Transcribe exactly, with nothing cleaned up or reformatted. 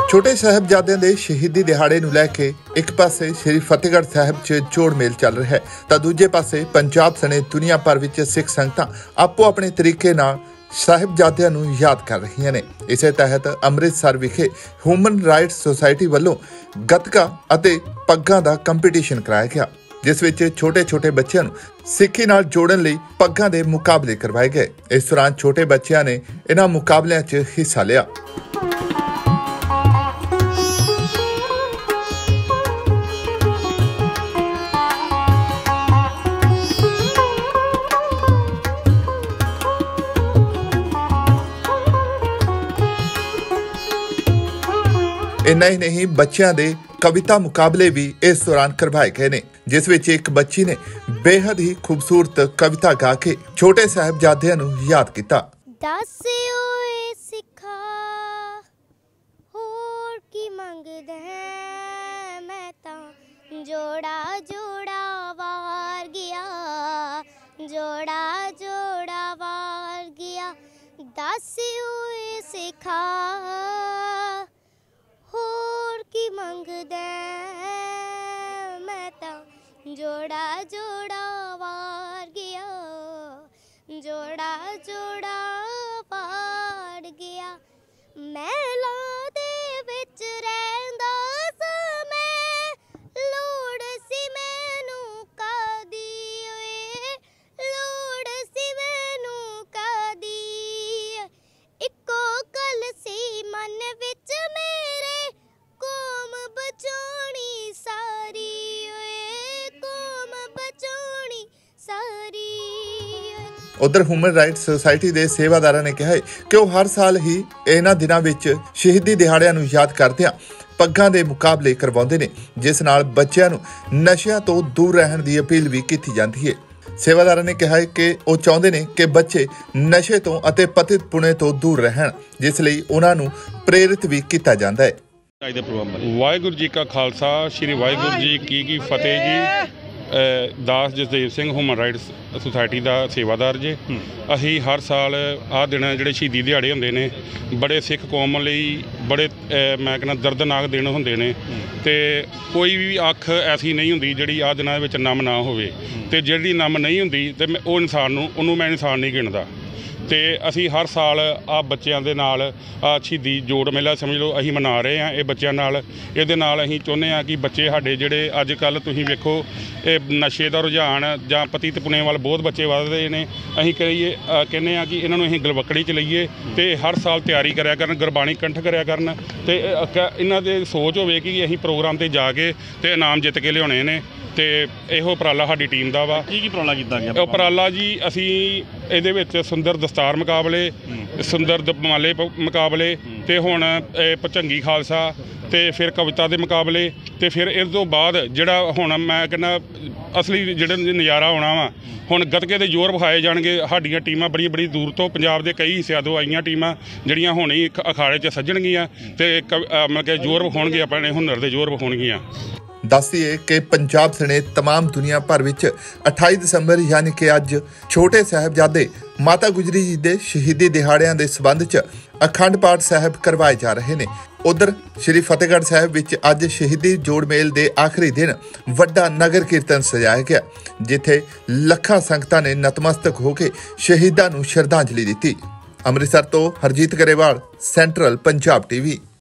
ਛੋਟੇ ਸਾਹਿਬਜ਼ਾਦਿਆਂ ਦੇ ਸ਼ਹੀਦੀ ਦਿਹਾੜੇ ਨੂੰ ਲੈ ਕੇ ਇੱਕ ਪਾਸੇ ਸ਼੍ਰੀ ਫਤਿਹਗੜ੍ਹ ਸਾਹਿਬ 'ਚ ਜੋੜ ਮੇਲ ਚੱਲ ਰਿਹਾ ਹੈ ਤਾਂ ਦੂਜੇ ਪਾਸੇ ਪੰਜਾਬ ਸਣੇ ਦੁਨੀਆ ਭਰ ਵਿੱਚ ਸਿੱਖ ਸੰਗਤਾਂ ਆਪੋ ਆਪਣੇ ਤਰੀਕੇ ਨਾਲ ਸਾਹਿਬਜ਼ਾਦਿਆਂ ਨੂੰ ਯਾਦ ਕਰ ਰਹੀਆਂ ਨੇ। ਇਸੇ ਤਹਿਤ ਅੰਮ੍ਰਿਤਸਰ ਵਿਖੇ ਹਿਊਮਨ ਰਾਈਟਸ ਸੁਸਾਇਟੀ ਵੱਲੋਂ ਗੱਤਕਾ ਅਤੇ ਪੱਗਾਂ ਦਾ ਕੰਪੀਟੀਸ਼ਨ ਕਰਾਇਆ ਗਿਆ, ਜਿਸ ਵਿੱਚ ਛੋਟੇ-ਛੋਟੇ ਬੱਚਿਆਂ ਨੂੰ ਸਿੱਖੀ ਨਾਲ ਜੋੜਨ ਲਈ ਪੱਗਾਂ ਦੇ ਮੁਕਾਬਲੇ ਕਰਵਾਏ ਗਏ। ਇਸ ਦੌਰਾਨ ਛੋਟੇ ਬੱਚਿਆਂ ਨੇ ਇਹਨਾਂ ਮੁਕਾਬਲਿਆਂ 'ਚ ਹਿੱਸਾ ਲਿਆ। ਇੰਨਾ ਹੀ ਨਹੀਂ, ਬੱਚਿਆਂ ਦੇ ਕਵਿਤਾ ਮੁਕਾਬਲੇ ਵੀ ਇਸ ਦੌਰਾਨ ਕਰਵਾਏ ਗਏ ਨੇ, ਜਿਸ ਵਿੱਚ ਇੱਕ ਬੱਚੀ ਨੇ ਬੇहद ਹੀ ਖੂਬਸੂਰਤ ਕਵਿਤਾ ਗਾ ਕੇ ਛੋਟੇ ਸਾਹਿਬਜ਼ਾਦਿਆਂ ਨੂੰ ਯਾਦ ਕੀਤਾ। ਦਸ ਓਏ ਸਿੱਖਾ ਹੋਰ ਕੀ ਮੰਗਦਾ ਹੈ, ਮੈਂ ਤਾਂ ਜੋੜਾ ਜੋੜਾ ਵਾਰ ਗਿਆ, ਜੋੜਾ ਜੋੜਾ ਵਾਰ ਗਿਆ। ਦਸ ਓਏ ਸਿੱਖਾ ਹੋਰ ਕੀ ਮੰਗਦਾ, ਮੈਂ ਤਾਂ ਜੋੜਾ ਜੋੜਾ ਵਾਰ ਗਿਆ, ਜੋੜਾ ਜੋੜਾ ਵਾਰ ਗਿਆ। ਮਹਿਲਾਂ ਦੇ ਵਿੱਚ ਰਹਿੰਦਾ ਸਾਂ ਮੈਂ, ਲੋੜ ਸੀ ਮੈਨੂੰ ਕਾਦੀ ਓਏ, ਲੋੜ ਸੀ ਮੈਨੂੰ ਕਾਦੀ। ਇੱਕੋ ਗੱਲ ਸੀ ਮਨ ਵਿੱਚ ਮੇਰੇ, ਕੌਮ ਬਚਾਉਣੀ ਸਾਰੀ ਓਏ, ਕੌਮ ਬਚਾਉਣੀ ਸਾਰੀ। ਉਧਰ ਹਿਊਮਨ ਰਾਈਟਸ ਸੁਸਾਇਟੀ ਦੇ ਸੇਵਾਦਾਰਾਂ ਨੇ ਕਿਹਾ ਹੈ ਕਿ ਉਹ ਹਰ ਸਾਲ ਹੀ ਇਹਨਾਂ ਦਿਨਾਂ ਵਿੱਚ ਸ਼ਹੀਦੀ ਦਿਹਾੜਿਆਂ ਨੂੰ ਯਾਦ ਕਰਦਿਆਂ ਪੱਗਾਂ ਦੇ ਮੁਕਾਬਲੇ ਕਰਵਾਉਂਦੇ ਨੇ, ਜਿਸ ਨਾਲ ਬੱਚਿਆਂ ਨੂੰ ਨਸ਼ਿਆਂ ਤੋਂ ਦੂਰ ਰਹਿਣ ਦੀ ਅਪੀਲ ਵੀ ਕੀਤੀ ਜਾਂਦੀ ਹੈ। ਸੇਵਾਦਾਰਾਂ ਨੇ ਕਿਹਾ ਹੈ ਕਿ ਉਹ ਚਾਹੁੰਦੇ ਨੇ ਕਿ ਬੱਚੇ ਨਸ਼ੇ ਤੋਂ ਅਤੇ ਪਤਿਤ ਪੁਣੇ ਤੋਂ ਦੂਰ ਰਹਿਣ, ਜਿਸ ਲਈ ਉਹਨਾਂ ਨੂੰ ਪ੍ਰੇਰਿਤ ਵੀ ਕੀਤਾ ਜਾਂਦਾ ਹੈ। ਵਾਹਿਗੁਰੂ ਜੀ ਕਾ ਖਾਲਸਾ, ਸ਼੍ਰੀ ਵਾਹਿਗੁਰੂ ਜੀ ਕੀ ਕੀ ਫਤਿਹ ਜੀ। ਦਾਸ Jasdev Singh human rights society ਦਾ ਸੇਵਾਦਾਰ ਜੇ। ਅਸੀਂ ਹਰ ਸਾਲ ਆਹ ਦਿਨ ਜਿਹੜੇ ਸ਼ਹੀਦੀ ਦਿਹਾੜੇ ਹੁੰਦੇ ਨੇ, ਬੜੇ ਸਿੱਖ ਕੌਮ ਲਈ ਬੜੇ ਮੈਂ ਕਹਿੰਦਾ ਦਰਦਨਾਕ ਦਿਨ ਹੁੰਦੇ ਨੇ, ਅਤੇ ਕੋਈ ਵੀ ਅੱਖ ਐਸੀ ਨਹੀਂ ਹੁੰਦੀ ਜਿਹੜੀ ਆਹ ਦਿਨਾਂ ਦੇ ਵਿੱਚ ਨਮ ਨਾ ਹੋਵੇ, ਅਤੇ ਜਿਹੜੀ ਨਮ ਨਹੀਂ ਹੁੰਦੀ ਅਤੇ ਮੈਂ ਉਹ ਇਨਸਾਨ ਨੂੰ ਉਹਨੂੰ ਮੈਂ ਇਨਸਾਨ ਨਹੀਂ ਗਿਣਦਾ। ਅਤੇ ਅਸੀਂ ਹਰ ਸਾਲ ਆਹ ਬੱਚਿਆਂ ਦੇ ਨਾਲ ਆਹ ਸ਼ਹੀਦੀ ਜੋੜ ਮੇਲਾ ਸਮਝ ਲਓ ਅਸੀਂ ਮਨਾ ਰਹੇ ਹਾਂ ਇਹ ਬੱਚਿਆਂ ਨਾਲ। ਇਹਦੇ ਨਾਲ ਅਸੀਂ ਚਾਹੁੰਦੇ ਹਾਂ ਕਿ ਬੱਚੇ ਸਾਡੇ ਜਿਹੜੇ ਅੱਜ ਕੱਲ੍ਹ ਤੁਸੀਂ ਵੇਖੋ ਇਹ ਨਸ਼ੇ ਦਾ ਰੁਝਾਨ ਜਾਂ ਪਤਿਤ ਪੁਣੇ ਵੱਲ ਬਹੁਤ ਬੱਚੇ ਵੱਧਦੇ ਨੇ, ਅਸੀਂ ਕਹੀਏ ਕਹਿੰਦੇ ਹਾਂ ਕਿ ਇਹਨਾਂ ਨੂੰ ਅਸੀਂ ਗਲਵੱਕੜੀ 'ਚ ਲਈਏ ਅਤੇ ਹਰ ਸਾਲ ਤਿਆਰੀ ਕਰਿਆ ਕਰਨ, ਗੁਰਬਾਣੀ ਕੰਠ ਕਰਿਆ ਕਰਨ, ਅਤੇ ਇਹਨਾਂ ਦੇ ਸੋਚ ਹੋਵੇ ਕਿ ਅਸੀਂ ਪ੍ਰੋਗਰਾਮ 'ਤੇ ਜਾ ਕੇ ਅਤੇ ਇਨਾਮ ਜਿੱਤ ਕੇ ਲਿਆਉਣੇ ਨੇ। ਅਤੇ ਇਹੋ ਉਪਰਾਲਾ ਸਾਡੀ ਟੀਮ ਦਾ ਵਾ। ਕੀ ਕੀ ਉਪਰਾਲਾ ਕੀਤਾ ਗਿਆ? ਉਪਰਾਲਾ ਜੀ ਅਸੀਂ ਇਹਦੇ ਵਿੱਚ ਸੁੰਦਰ ਦਸਤਾਰ ਮੁਕਾਬਲੇ, ਸੁੰਦਰ ਦਮਾਲੇ ਮੁਕਾਬਲੇ, ਅਤੇ ਹੁਣ ਭੁਜੰਗੀ ਖਾਲਸਾ, ਅਤੇ ਫਿਰ ਕਵਿਤਾ ਦੇ ਮੁਕਾਬਲੇ, ਅਤੇ ਫਿਰ ਇਸ ਤੋਂ ਬਾਅਦ ਜਿਹੜਾ ਹੁਣ ਮੈਂ ਕਹਿੰਦਾ ਅਸਲੀ ਜਿਹੜਾ ਨਜ਼ਾਰਾ ਆਉਣਾ ਵਾ, ਹੁਣ ਗੱਤਕੇ ਦੇ ਜ਼ੋਰ ਵਿਖਾਏ ਜਾਣਗੇ। ਸਾਡੀਆਂ ਟੀਮਾਂ ਬੜੀ ਬੜੀ ਦੂਰ ਤੋਂ ਪੰਜਾਬ ਦੇ ਕਈ ਹਿੱਸਿਆਂ ਤੋਂ ਆਈਆਂ ਟੀਮਾਂ ਜਿਹੜੀਆਂ ਹੁਣ ਹੀ ਅਖਾੜੇ 'ਚ ਸੱਜਣਗੀਆਂ ਅਤੇ ਮਤਲਬ ਕਿ ਜ਼ੋਰ ਵਿਖਾਉਣਗੇ, ਆਪਣੇ ਹੁਨਰ ਦੇ ਜ਼ੋਰ ਵਿਖਾਉਣਗੀਆਂ। ਦੱਸ ਦਈਏ ਕਿ ਪੰਜਾਬ ਸਣੇ ਤਮਾਮ ਦੁਨੀਆ ਭਰ ਵਿੱਚ ਅਠਾਈ ਦਸੰਬਰ ਯਾਨੀ ਕਿ ਅੱਜ ਛੋਟੇ ਸਾਹਿਬਜ਼ਾਦੇ ਮਾਤਾ ਗੁਜਰੀ ਜੀ ਦੇ ਸ਼ਹੀਦੀ ਦਿਹਾੜਿਆਂ ਦੇ ਸਬੰਧ 'ਚ ਅਖੰਡ ਪਾਠ ਸਾਹਿਬ ਕਰਵਾਏ ਜਾ ਰਹੇ ਨੇ। ਉਧਰ ਸ਼੍ਰੀ ਫਤਿਹਗੜ੍ਹ ਸਾਹਿਬ ਵਿੱਚ ਅੱਜ ਸ਼ਹੀਦੀ ਜੋੜ ਮੇਲ ਦੇ ਆਖਰੀ ਦਿਨ ਵੱਡਾ ਨਗਰ ਕੀਰਤਨ ਸਜਾਇਆ ਗਿਆ, ਜਿੱਥੇ ਲੱਖਾਂ ਸੰਗਤਾਂ ਨੇ ਨਤਮਸਤਕ ਹੋ ਕੇ ਸ਼ਹੀਦਾਂ ਨੂੰ ਸ਼ਰਧਾਂਜਲੀ ਦਿੱਤੀ। ਅੰਮ੍ਰਿਤਸਰ ਤੋਂ ਹਰਜੀਤ ਗਰੇਵਾਲ, ਸੈਂਟਰਲ ਪੰਜਾਬ ਟੀਵੀ।